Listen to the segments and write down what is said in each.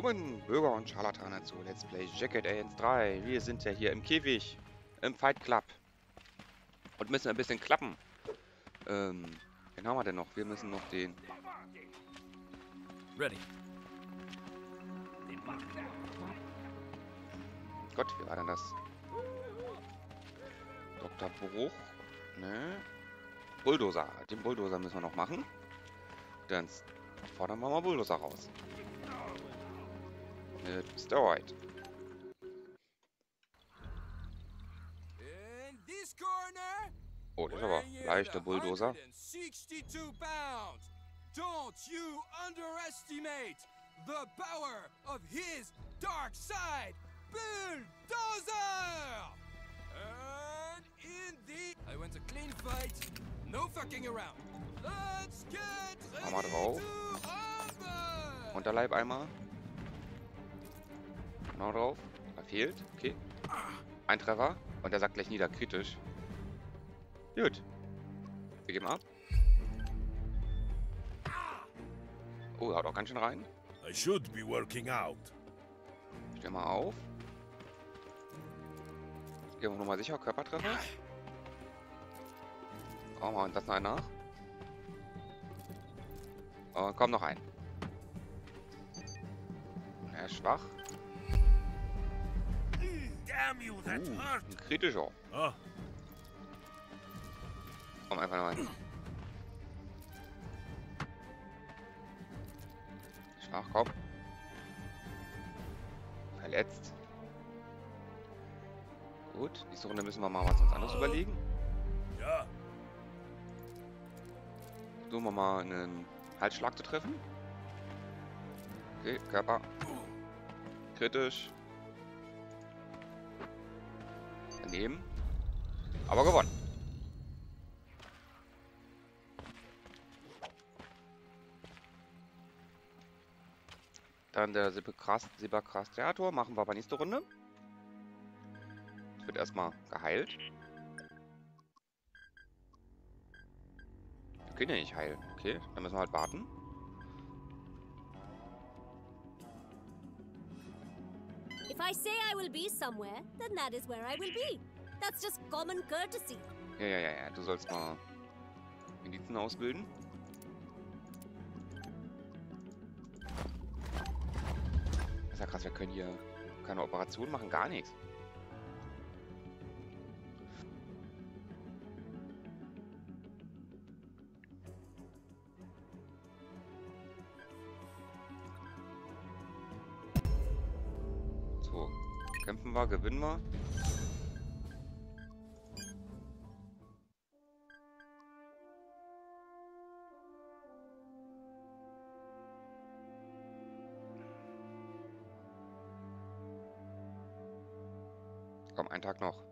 Willkommen, Bürger und Scharlatane, zu Let's Play Jagged Alliance 3. Wir sind ja hier im Käfig, im Fight Club. Und müssen ein bisschen klappen. Wen haben wir denn noch? Wir müssen noch den... Ready. Gott, wie war denn das? Dr. Bruch. Ne? Bulldozer. Den Bulldozer müssen wir noch machen. Dann fordern wir mal Bulldozer raus. Mit Steroid. Oh, das ist aber leichter Bulldozer. Don't you underestimate the power of his dark side, Bulldozer! And in the... I want a clean fight, no fucking around. Let's get Mal ready drauf. to rumble! Unterleib einmal. Genau drauf. Da fehlt. Okay. Ein Treffer. Und der sagt gleich nieder. Kritisch. Gut. Wir geben ab. Oh, haut auch ganz schön rein. I should be working out. Stell mal auf. Gehen wir nochmal sicher. Körpertreffer. Oh, machen wir das noch einen nach. Und komm noch ein. Er ist schwach. Damn you, that hurt. Ein kritischer. Ah, Komm einfach noch ein. Schwach, komm. Verletzt. Gut, nächste Runde müssen wir mal was uns anderes überlegen. ja. Versuchen wir mal einen Halsschlag zu treffen. Okay, Körper. Kritisch. Daneben. Aber gewonnen. Dann der Silberkrastiator. Machen wir aber nächste Runde. Wird erstmal geheilt. Wir können ja nicht heilen. Okay, dann müssen wir halt warten. If I say I will be somewhere, then that is where I will be. That's just common courtesy. Ja. Du sollst mal Milizen ausbilden. Das ist ja krass, wir können hier keine Operation machen, gar nichts. So, kämpfen wir, gewinnen wir. Komm, einen Tag noch.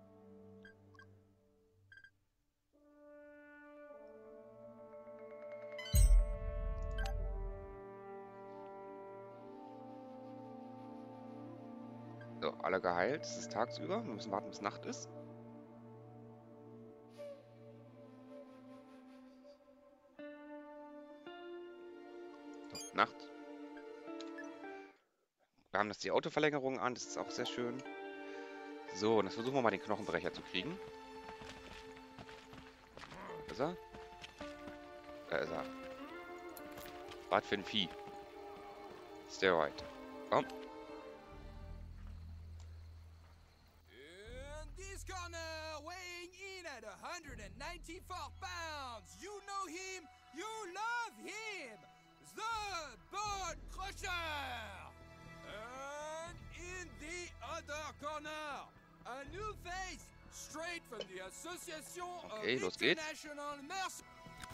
So, alle geheilt. Es ist tagsüber. Wir müssen warten, bis Nacht ist. So, Nacht. Wir haben jetzt die Autoverlängerung an. Das ist auch sehr schön. So, und jetzt versuchen wir mal den Knochenbrecher zu kriegen. Ist er? Da ist er. Was für ein Vieh. Steroid. Komm. In this corner, weighing in at 194 pounds. You know him, you love him. The Bone Crusher. And in the other corner, a new face, straight from the Association Okay, of los geht's. International Mercenaries.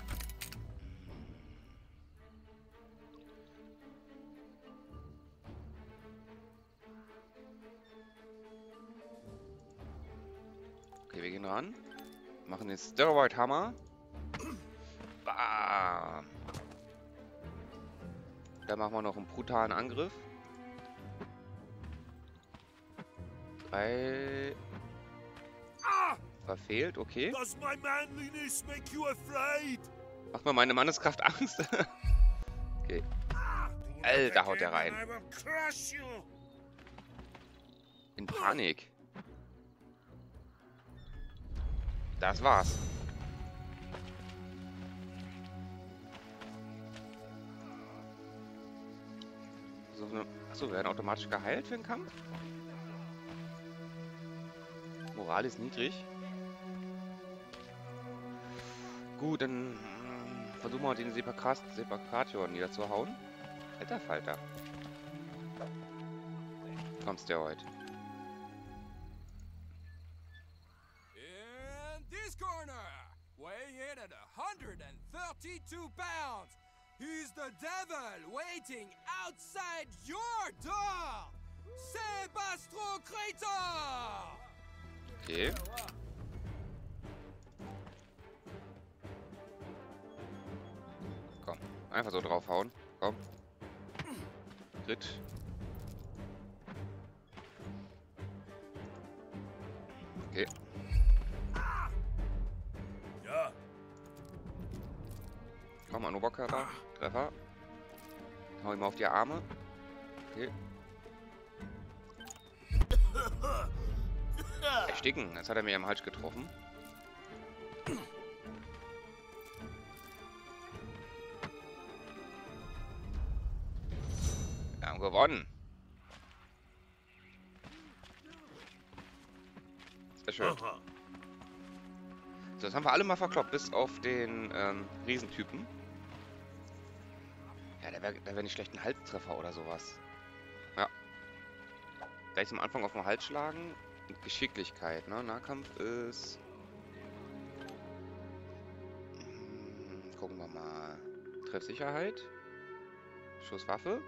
Okay, wir gehen ran. Machen den Steroid Hammer. Bam. Dann machen wir noch einen brutalen Angriff. 3. Verfehlt, okay. Does my manliness make you afraid? Macht mir meine Manneskraft Angst. Okay. Alter, haut der rein. I will crush you. In Panik. Das war's. Achso, wir werden automatisch geheilt für den Kampf? Moral ist niedrig. Gut, dann versuchen wir den Sepakation niederzuhauen. Alter Falter. Kommst du heute? In this corner, weighing in at 132 pounds, he's the devil waiting outside your door, Sebastro Kreator! Okay. Komm, einfach so draufhauen. Komm. Crit. Okay. Ja, Komm, ein Oberkörper. Treffer. Hau ihm auf die Arme. Okay. Ersticken. Jetzt hat er mir am Hals getroffen. Wir haben gewonnen. Sehr schön. aha. So, das haben wir alle mal verkloppt, bis auf den Riesentypen. Ja, der wär nicht schlecht ein Halstreffer oder sowas. Ja. Gleich zum Anfang auf den Hals schlagen. Und Geschicklichkeit, ne? Nahkampf ist... gucken wir mal. Treffsicherheit. Schusswaffe.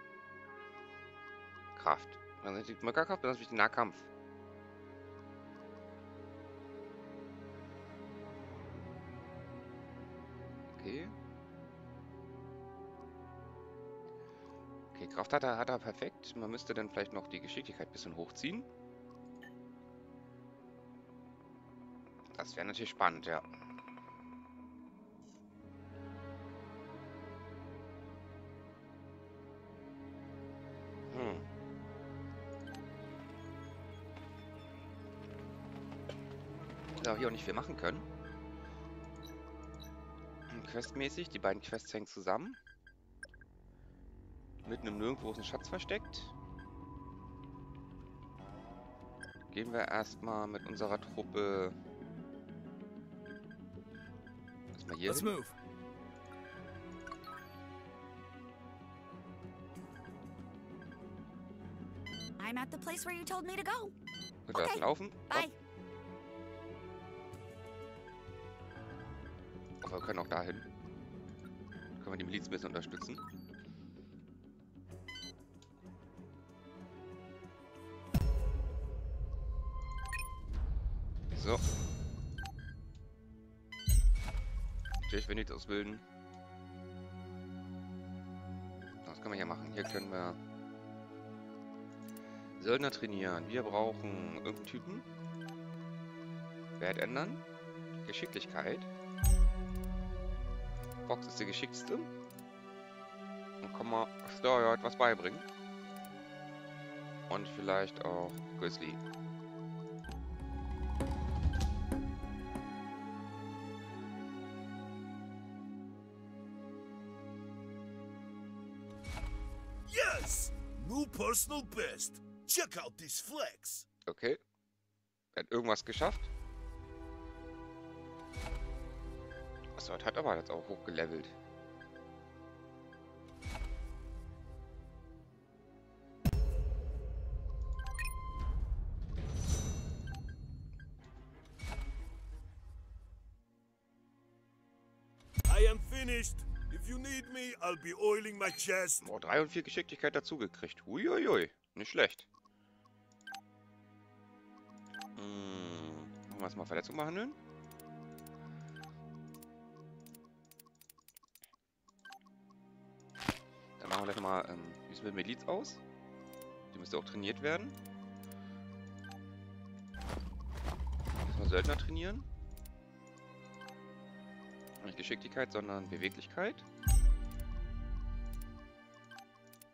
Kraft. Dann ist die Mörkerkraft, dann ist die Nahkampf. Okay. Okay, Kraft hat er perfekt. Man müsste dann vielleicht noch die Geschicklichkeit ein bisschen hochziehen. Das wäre natürlich spannend, ja. Da hier auch nicht viel machen können. Questmäßig, die beiden Quests hängen zusammen. Mitten im Nirgendwo ist ein Schatz versteckt. Gehen wir erstmal mit unserer Truppe erstmal hier Let's hin. move. I'm at the place where you told me to go. Gut, wir lassen laufen. Bye. Aber wir können auch dahin. Können wir die Miliz ein bisschen unterstützen. So. Natürlich, wenn die das ausbilden. Was können wir hier machen? Hier können wir Söldner trainieren. Wir brauchen irgendeinen Typen. Wert ändern. Geschicklichkeit. Fox ist der geschickteste. Dann kann man Story heute was beibringen. Und vielleicht auch Grizzly. Yes! New personal best. Check out this flex. Okay. Er hat irgendwas geschafft. Achso, hat aber jetzt auch hochgelevelt. I am finished. If you need me, I'll be oiling my chest. Oh, 3 und 4 Geschicklichkeit dazu gekriegt. Uiuiui. Nicht schlecht. Machen wir erstmal Verletzung behandeln. Dann machen wir gleich nochmal, wie sieht es mit Miliz aus? Die müsste auch trainiert werden. Erstmal Söldner trainieren. Nicht Geschicklichkeit, sondern Beweglichkeit.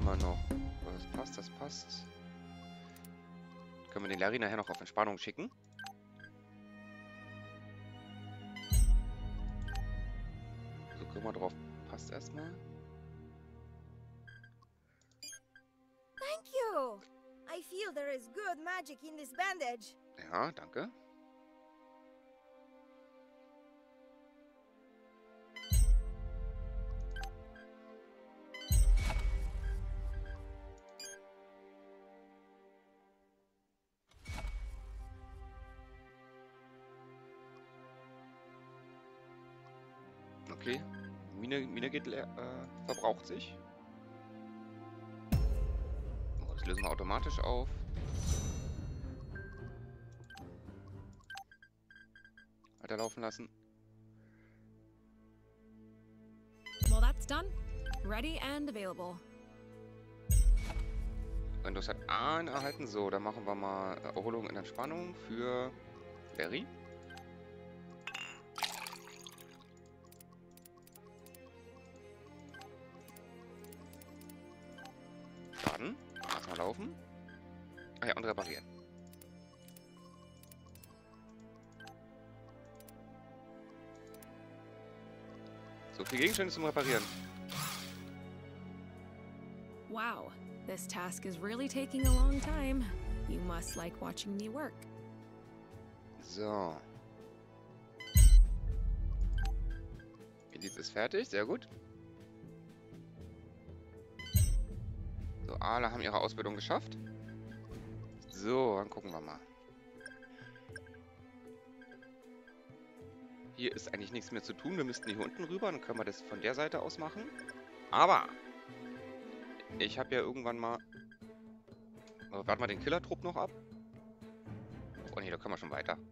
immer noch. Aber das passt, das passt. Können wir den Larry nachher noch auf Entspannung schicken? So, guck mal drauf. Passt erstmal. Thank you. I feel there is good magic in this bandage. Ja, danke. Okay. Mine geht leer, verbraucht sich. Oh, das lösen wir automatisch auf. Weiterlaufen lassen. Well, that's done. Ready and available. Windows hat einen erhalten. So, dann machen wir mal Erholung in Entspannung für Larry. Schaden. Erstmal laufen. Ah ja, und reparieren. So viel Gegenstände zum Reparieren. Wow, this task is really taking a long time. You must like watching me work. So. Elise ist fertig, sehr gut. So, alle haben ihre Ausbildung geschafft. So, dann gucken wir mal. Hier ist eigentlich nichts mehr zu tun. Wir müssten hier unten rüber, dann können wir das von der Seite aus machen. Aber ich habe ja irgendwann mal... Oh, warten wir den Killertrupp noch ab. Oh ne, da können wir schon weiter.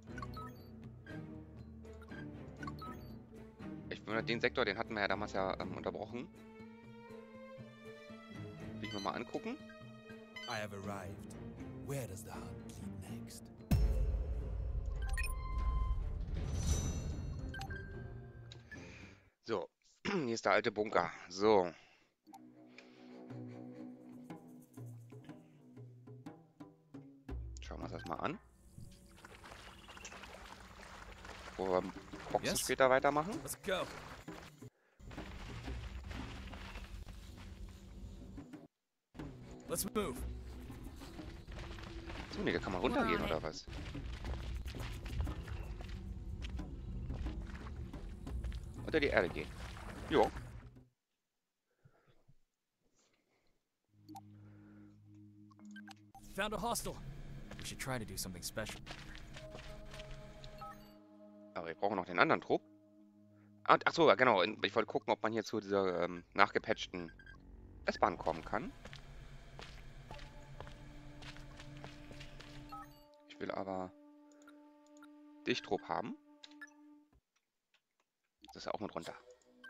Ich meine, den Sektor, den hatten wir ja damals ja unterbrochen. Will ich mir mal angucken. I have arrived. Where does the hunt lead next? So, hier ist der alte Bunker. So. Schauen wir uns das mal an. Wo wir Boxen Yes? später weitermachen. Let's go. Let's move. So, nee, da kann man runtergehen, oder was? Unter die Erde gehen. Jo. Found a hostel. We should try to do something special. Aber wir brauchen noch den anderen Trupp. Ach so, genau. Ich wollte gucken, ob man hier zu dieser nachgepatchten S-Bahn kommen kann. Ich will aber Dichttrupp haben. Das ist ja auch mit runter.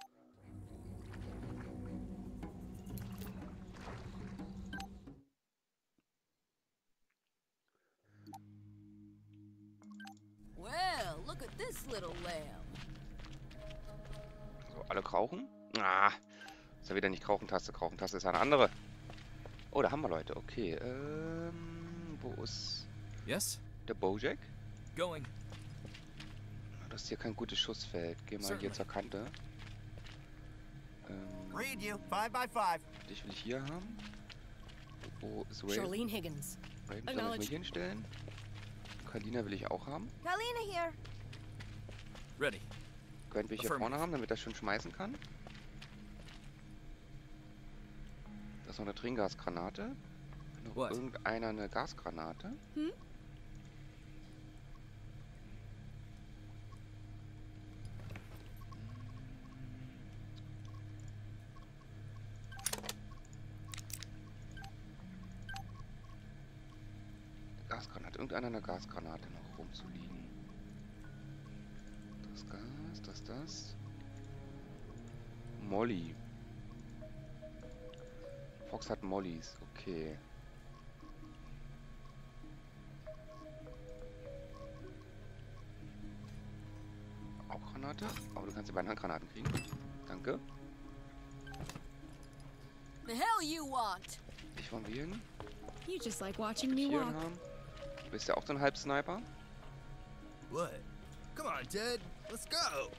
Well, look at this little lamb. So, alle krauchen. Ah, ist ja wieder nicht Krauchentaste. Krauchentaste ist eine andere. Oh, da haben wir Leute. Okay, wo ist Yes? der Bojack? Going. Das ist hier kein gutes Schussfeld. Geh mal hier zur Kante. Read you, 5 by 5. Dich will ich hier haben. Wo ist Ray? Charlene Higgins. Raven soll ich mal hier hinstellen. Kalina will ich auch haben. Kalina here. Ready. Können wir hier vorne haben, damit er schön schmeißen kann. Da ist noch eine Tränengasgranate. Noch What? irgendeiner eine Gasgranate. Gasgranate. Irgendeiner eine Gasgranate noch rumzuliegen. Das Gas, das. Molly. Fox hat Mollys. Okay. Auch Granate? Aber du kannst die beiden Handgranaten kriegen. Danke. The hell you want? Ich wollen wir hin? You just like watching me Hier walk. haben. Du bist ja auch so ein Halbsniper. What? Come on, Ted. Let's go.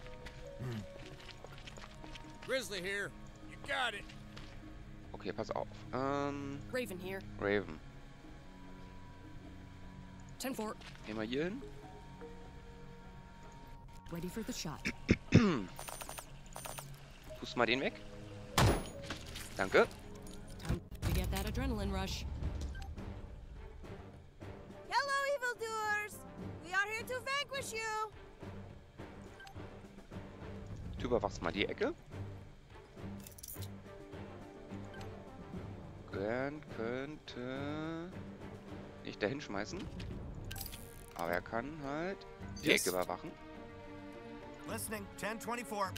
Grizzly here. You got it. Okay, pass auf. Raven here. Raven. 10-4. Gehen wir hier hin. Ready for the shot. Pust mal den weg. Danke. Time to get that adrenaline rush. Hello, evildoers! We are here to vanquish you! Du überwachst mal die Ecke. Grant könnte nicht dahin schmeißen. Aber er kann halt die Ecke überwachen. Listening. 1024.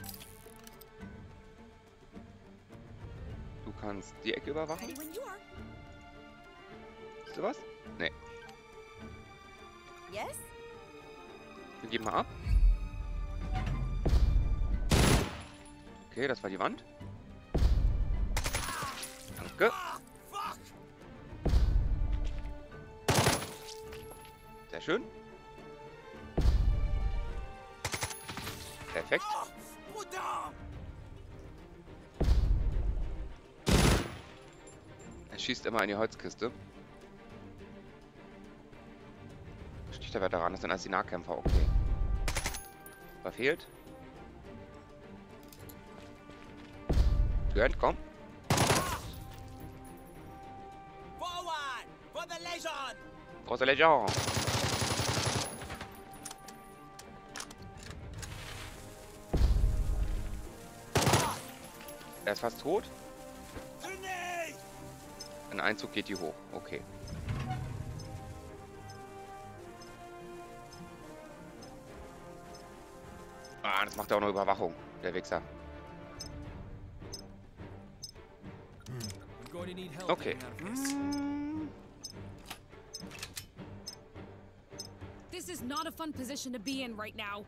Du kannst die Ecke überwachen. Ready when you are. Siehst du was? Nee. Yes? Wir geben mal ab. Okay, das war die Wand. Danke. Sehr schön. Perfekt. Er schießt immer in die Holzkiste. Sticht der Veteran, das sind als die Nahkämpfer, okay. Verfehlt. Grant, komm. Forward for the Legion. Große Legion. Er ist fast tot. Grenade. Ein Einzug geht die hoch. Okay. Ah, das macht er auch noch Überwachung, der Wichser. I'm going to need help. Okay. getting out of this. This is not a fun position to be in right now.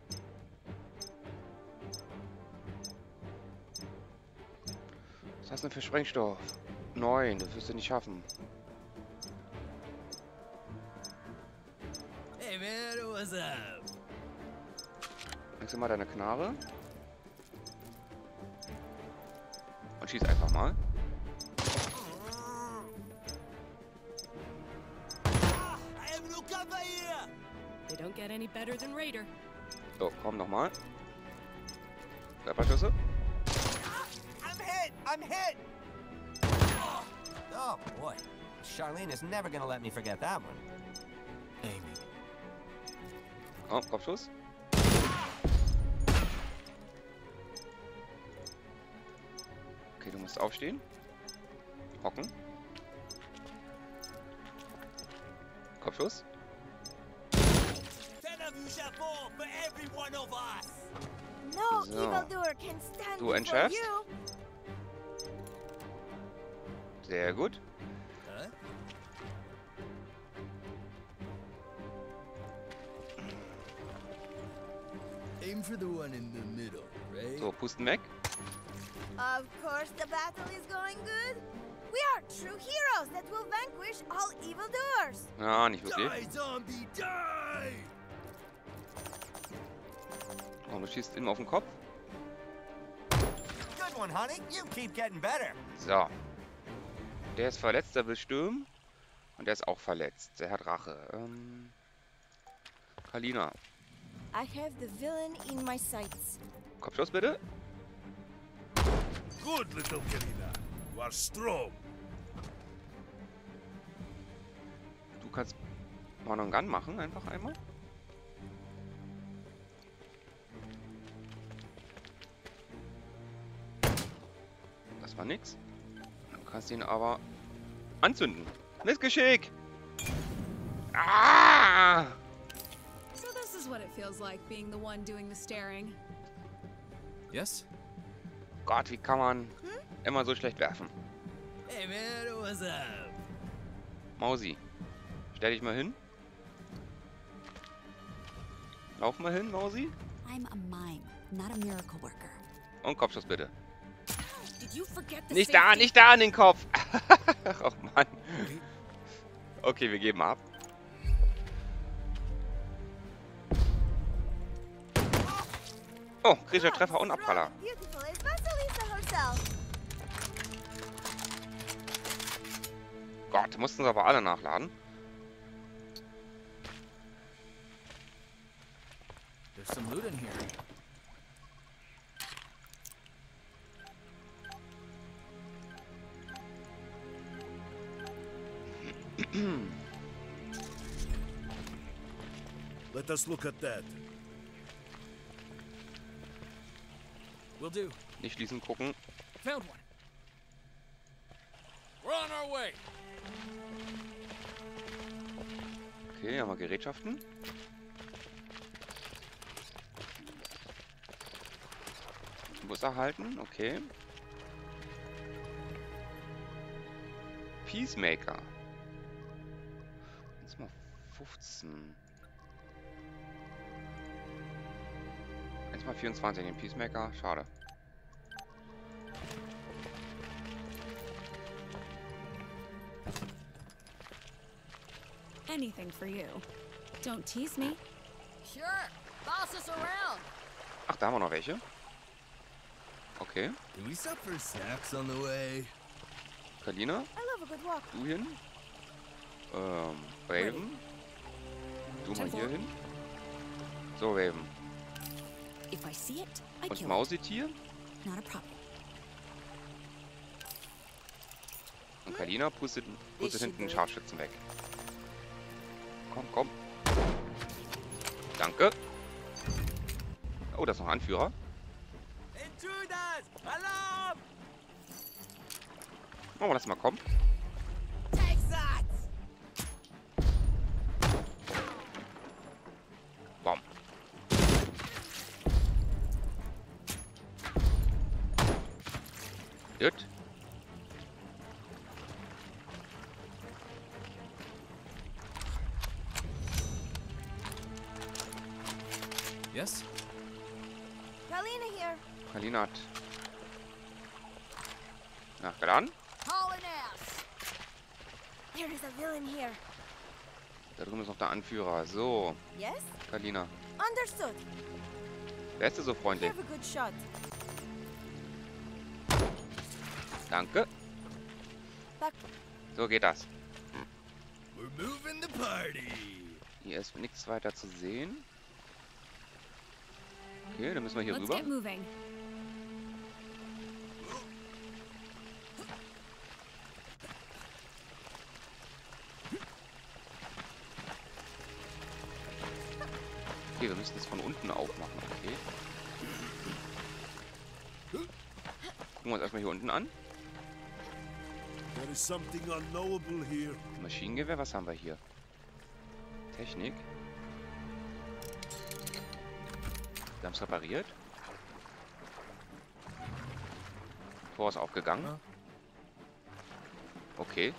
Was hast du denn für Sprengstoff? 9, das wirst du nicht schaffen. Hey man, what's up? Wechsel mal deine Knarre. Und schieß einfach mal. I have no cover here. They don't get any better than Raider. So, komm nochmal. Körperschüsse. I'm hit! I'm hit! Oh, boy. Charlene is never gonna let me forget that one. Amy. Komm, Kopfschuss. Okay, du musst aufstehen. Hocken. Kopfschuss. 10 of you shall fall for every one of us. No So. evildoer can stand Du before entschärfst. you. Sehr gut. Huh? Aim for the one in the middle, right? So, pusten weg. Of course the battle is going good. We are true heroes that will vanquish all evildoers. Ja, nicht wirklich. Die, Zombie, die! Oh, du schießt ihm auf den Kopf. Good one, honey. You keep getting better. So. Der ist verletzt, der will stürmen. Und der ist auch verletzt. Der hat Rache. Kalina. I have the villain in my sights. Kopfschuss bitte. Good little Karina. You are strong. Du kannst Run and Gun machen, einfach einmal. Das war nix. Du kannst ihn aber anzünden. Missgeschick! Ah! So this is what it feels like being the one doing the staring. Yes? Gott, wie kann man immer so schlecht werfen? Hey man, what's up? Mausi, stell dich mal hin. Lauf mal hin, Mausi. I'm a mime, not a miracle worker. Und Kopfschuss bitte. Did you forget the Nicht da, safety? nicht da an den Kopf. Ach Mann. Okay, wir geben ab. Oh, kritischer Treffer und Abpraller. Beautiful as Vasilisa herself. Gott, mussten sie aber alle nachladen. There's some loot in here. Let us look at that. Will do. Nicht schließen, gucken. Found one. We're on our way. Okay, haben wir Gerätschaften. Bus erhalten, okay. Peacemaker. Jetzt mal 15. Jetzt mal 24 den Peacemaker, schade. Anything for you. Don't tease me. Sure. Boss us around. Ach, da haben wir noch welche. Okay. Can we stop for snacks on the way? Kalina, I love a good walk. du hin. Raven. Du mal hier hin. So, Raven. If I see it, I Und kill it. Mausetier. Not a problem. Und Kalina pustet hinten den Scharfschützen weg. Komm, komm. Danke. Oh, das ist noch ein Anführer. Intruders! Alarm! Machen wir das mal kommen. Texans! Bom. Gut. Yes? Kalina here. Kalina hat. Na, dann. Hauling ass. There is a villain here. Da drüben ist noch der Anführer. So, Yes? Kalina. Understood. Wer ist denn so freundlich? Have a good shot. Danke. Back. So geht das. We're moving the party. Hier ist nichts weiter zu sehen. Okay, dann müssen wir hier Let's rüber. get moving. Okay, wir müssen es von unten aufmachen, okay. Gucken wir uns erstmal hier unten an. There is something unknowable here. Maschinengewehr, was haben wir hier? Technik. Wir haben es repariert. Tor ist aufgegangen. Okay.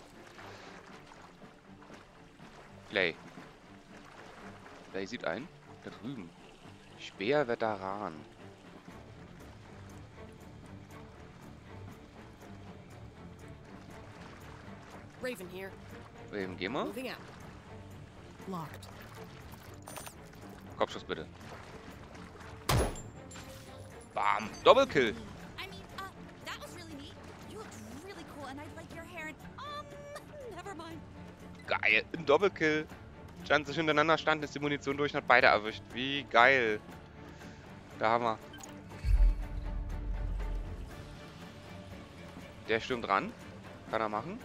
Play. Play sieht ein. Da drüben. Speerveteran. Raven here. Eben, geh mal. Moving out. Locked. Kopfschuss bitte. Bam. Doppelkill. I mean, that was really neat. You looked really cool, and I like your hair. And never mind. Geil. Ein Doppelkill. Standen sich hintereinander, standen, ist die Munition durch und hat beide erwischt. Wie geil. Da haben wir. Der stürmt ran. Kann er machen.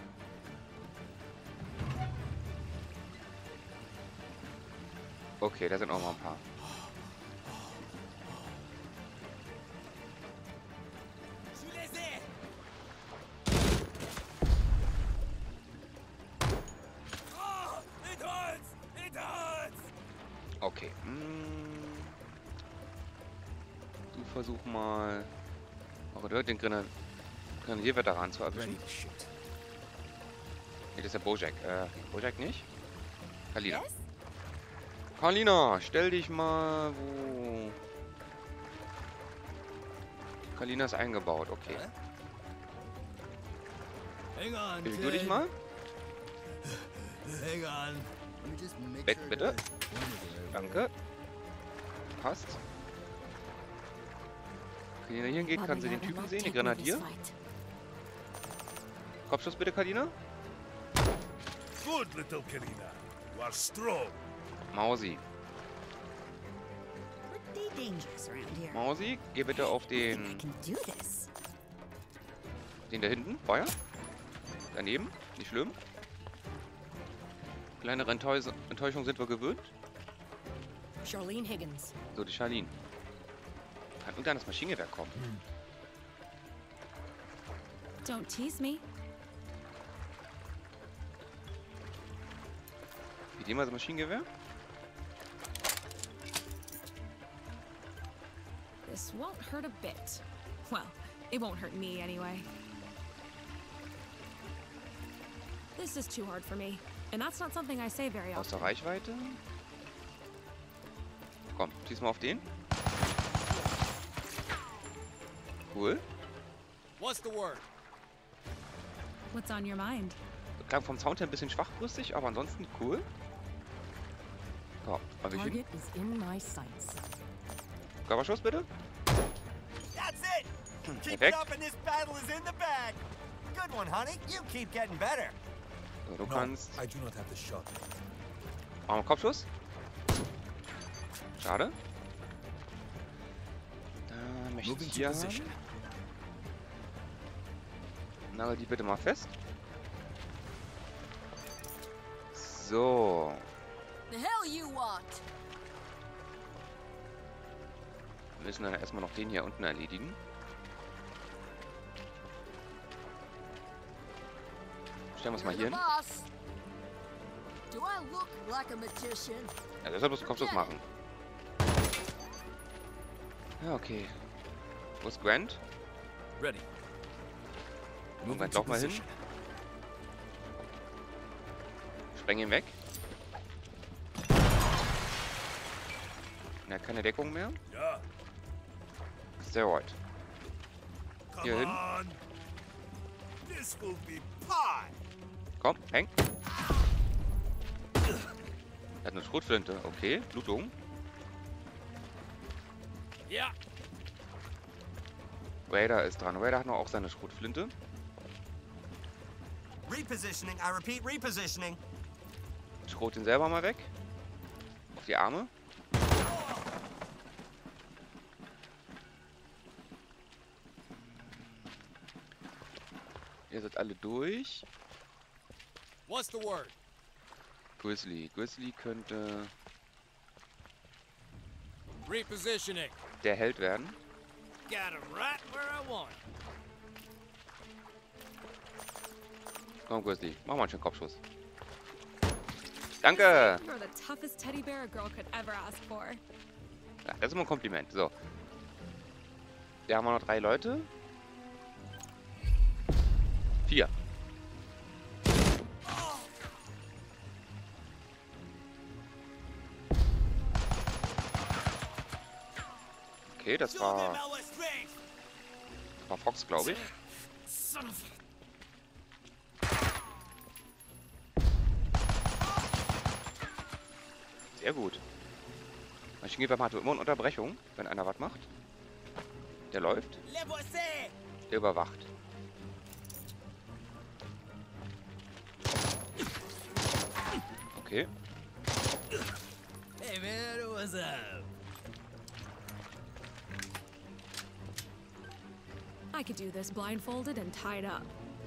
Okay, da sind auch noch ein paar. Okay. Du versuch mal. Oh, den Grenadier-Veteran zu erwischen. Ready to shoot. Nee, das ist der Bojack. Bojack nicht? Kalina. Yes? Kalina, stell dich mal wo. Kalina ist eingebaut, okay. Hang on, Beweg dich mal. Hang on. Let me just make Weg, sure bitte. I pointed it right. Danke. Passt. Wenn ihr hier hingeht, kann sie den Typen sehen, den Grenadier. Kopfschuss bitte, Kadina. Good, little Karina. You are strong. Mausi. Pretty dangerous around here. Mausi, geh bitte auf I think I den can do this. da hinten. Feuer. Daneben. Nicht schlimm. Kleinere Enttäuschung sind wir gewöhnt. Charlene Higgins. So, die Charlene. Kann irgendein Maschinengewehr kommen? Don't tease me. Wie dem also Maschinengewehr? This won't hurt a bit. Well, it won't hurt me anyway. This is too hard for me. And that's not something I say very Aus der often. Reichweite. Komm, schieß mal auf den. Cool. What's the word? What's on your mind? Klang vom Sound her ein bisschen schwachbrüstig, aber ansonsten cool. So, Target is in my sights. Körperschuss bitte. That's it! Keep it Perfekt. up and this battle is in the bag! Good one, honey. You keep getting better. So, du kannst. I do not have the shot. Machen wir Kopfschuss. Schade. Da möchte Moving ich to hier position. haben. Nagel die bitte mal fest. So. The hell you want? Wir müssen dann erstmal noch den hier unten erledigen. Stellen wir es mal hier hin. Boss. Do I look like a magician? Ja, deshalb musst du Kopfschuss machen. Ja, okay. Wo ist Grant? Ready. Moment, lauf mal hin. Spreng ihn weg. Er hat keine Deckung mehr. Ja. Steroid. Come Hier hin. on. This will be pie. Komm, häng. Er hat eine Schrotflinte. Okay, Blutung. Ja. Raider ist dran. Raider hat noch auch seine Schrotflinte. Repositioning, I repeat, repositioning. Schrot ihn selber mal weg. Auf die Arme. Ihr seid alle durch. What's the word? Grizzly. Grizzly könnte Repositioning. der Held werden. Got him right where I want him. Komm, Grizzly. Mach mal einen schönen Kopfschuss. Danke! You're the toughest teddy bear a girl could ever ask for. Ja, das ist immer ein Kompliment. So. Da haben wir noch 3 Leute. 4. Okay, das war Fox, glaube ich. Sehr gut. Maschinengewehr hat immer eine Unterbrechung, wenn einer was macht. Der läuft. Der überwacht. Okay. Hey man, what's up? I could do this blindfolded and tied up.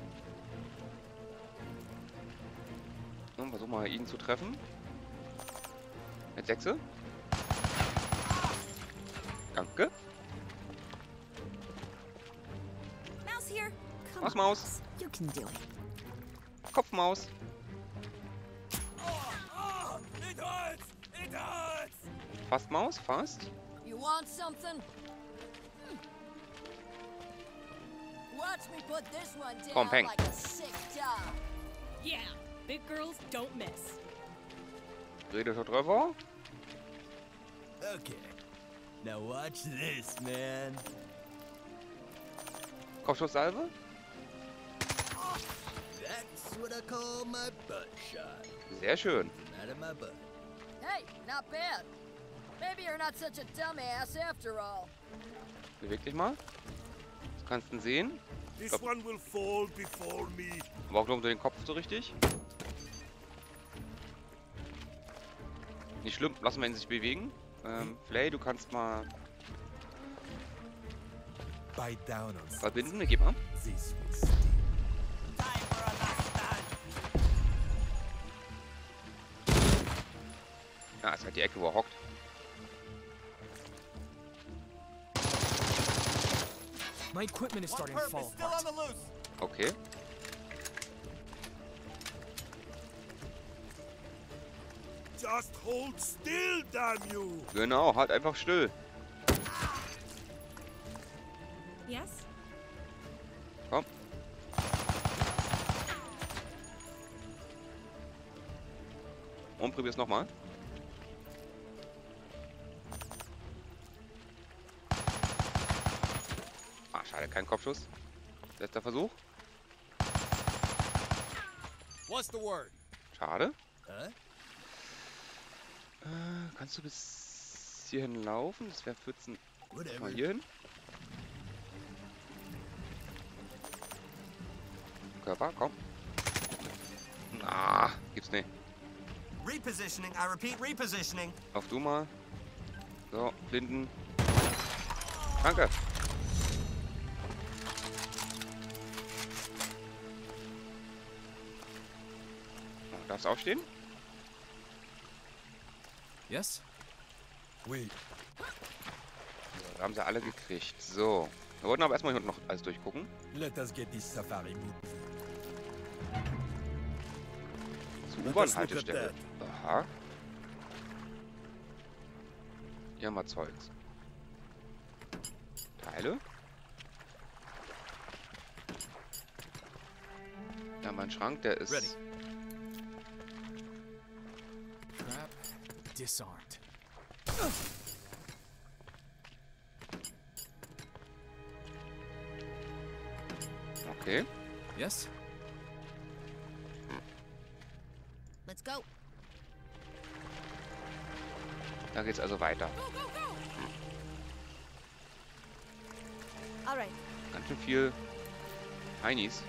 Und versuchen mal ihn zu treffen. Mit 6. Danke. Mouse here. Come Was, on, Maus? You can do it. Kopfmaus. Oh, it hurts! It hurts! Fast Maus, fast. You want something? Watch me put this one down Komm, häng. like a sick dog. Yeah, big girls don't miss. Redet Trevor. Okay. Now watch this, man. Kopfschusssalve. what I call my butt shot. Sehr schön. Out of my butt. Hey, not bad. Maybe you're not such a dumbass after all. Beweg dich mal. Das kannst du sehen. This one will fall before me. Aber auch unter den Kopf so richtig. Nicht schlimm, lassen wir ihn sich bewegen. Flay, du kannst mal Bite down on verbinden. Gib mal. this will sting. Time for a last stand. Ja, ist halt die Ecke, wo er hockt. My equipment is starting to fall apart. Okay. Just hold still, damn you. Genau, halt einfach still. Yes? Komm. Und probier's nochmal. Ah, schade, kein Kopfschuss. Letzter Versuch. What's the word? Schade. Huh? Kannst du bis hierhin laufen? Das wäre 14. Whatever. Mal hier hin. Körper, komm. Ah, gibt's nicht. Repositioning, I repeat, repositioning. Auf du mal. So, Blinden. Danke. Oh, darfst aufstehen? Yes? Wait. So, da haben sie alle gekriegt. So. Wir wollten aber erstmal hier unten noch alles durchgucken. Let us get this safari moving. Zur Let us look at U-Bahn-Haltestelle. Aha. Hier haben wir Zeugs. Teile. Da haben wir einen Schrank, der ist... Ready. Trap disarmed. Okay. Yes? Let's go. Da geht's also weiter. All right. Ganz schön viel Heinis.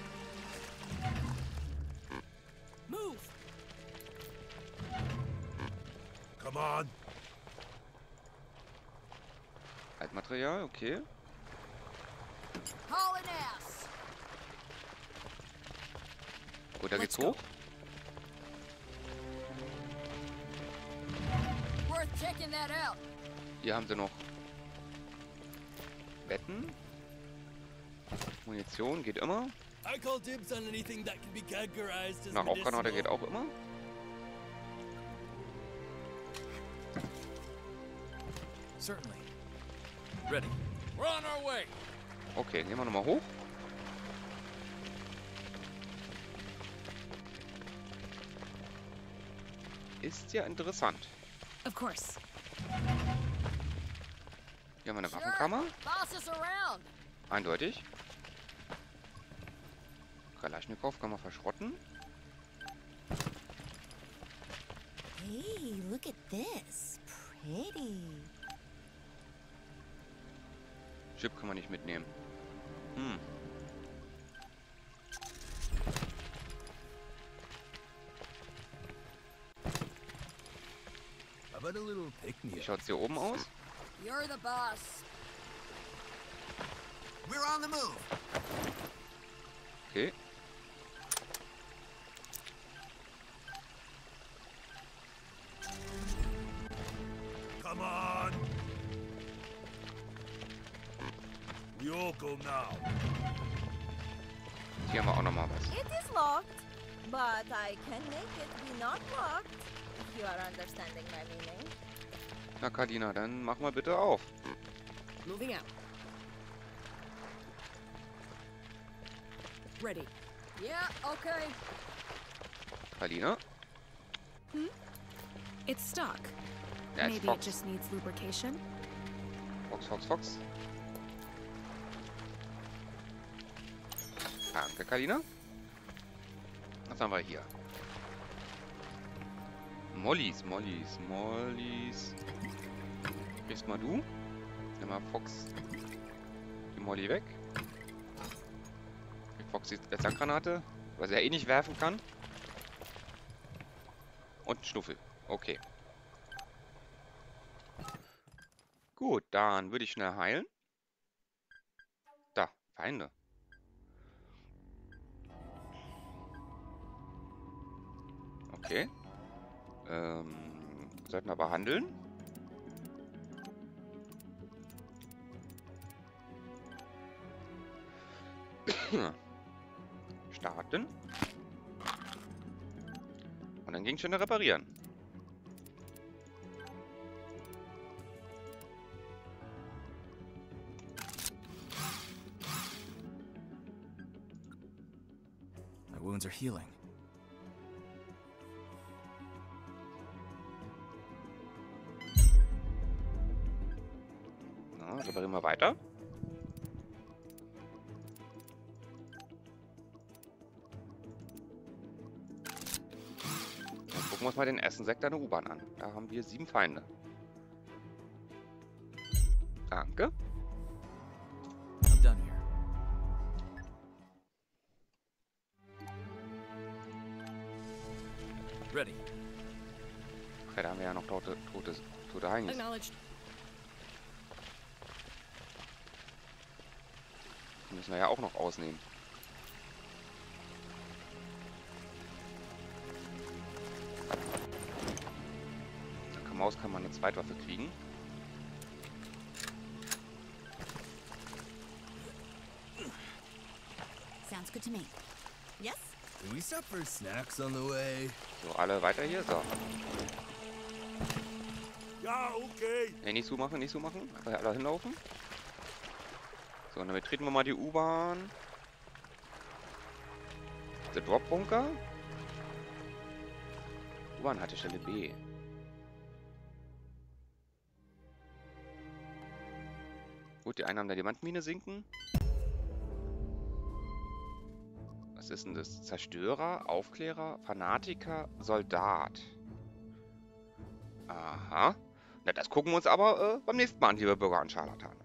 Move! Come on. Altmaterial, okay. Hauling ass. Gut, da geht's Let's go. hoch. Worth checking that out. Hier haben sie noch Betten. Munition geht immer. I call dibs on anything that can be categorized as Eine Rauchgranate geht auch immer. Certainly. Ready. We're on our way. Okay, gehen wir nochmal hoch. Ist ja interessant. Of course. Hier haben wir eine Sure. Waffenkammer. Boss is around. Eindeutig. Kalaschnikow kann man verschrotten. Hey, look at this. Pretty. Chip kann man nicht mitnehmen. Hm. How about a little Wie pick-me-up? schaut's hier oben aus? You're the boss. We're on the move. Okay. Come on. We all go now. Hier haben wir auch nochmal was. It is locked, but I can make it be not locked. If you are understanding my meaning. Na Kadina, dann mach mal bitte auf. Moving out. Ready. Yeah, okay. Kadina? It's stuck. Ja, ist Maybe it Fox. just needs lubrication. Fox, Fox, Fox. Danke, Kadina. Was haben wir hier? Mollys. Gehst mal du. Nimm mal Fox. Die Molly weg. Die Fox die Sandgranate, weil sie ja eh nicht werfen kann. Und ein Schnuffel. Okay. Gut, dann würde ich schnell heilen. Da, Feinde. Okay. Sollten wir behandeln. Starten. Und dann ging schnell reparieren. My wounds are healing. Ja, reparieren wir weiter. Dann gucken wir uns mal den ersten Sektor der U-Bahn an. Da haben wir 7 Feinde. Danke. I'm done here. Ready. Okay, da haben wir ja noch tote Heinis. Acknowledged. Die müssen wir ja auch noch ausnehmen. Maus kann man eine Zweitwaffe kriegen. Sounds good to me. Yes? Can we stop for snacks on the way? So, alle weiter hier. So. Ja, okay. Nee, nicht so machen. Einfach alle hinlaufen. So, und dann betreten wir mal die U-Bahn. Der Drop-Bunker. U-Bahn-Haltestelle B. Gut, die Einnahmen der Diamantmine sinken. Was ist denn das? Zerstörer, Aufklärer, Fanatiker, Soldat. Aha. Na, das gucken wir uns aber beim nächsten Mal an, liebe Bürger und Scharlatane.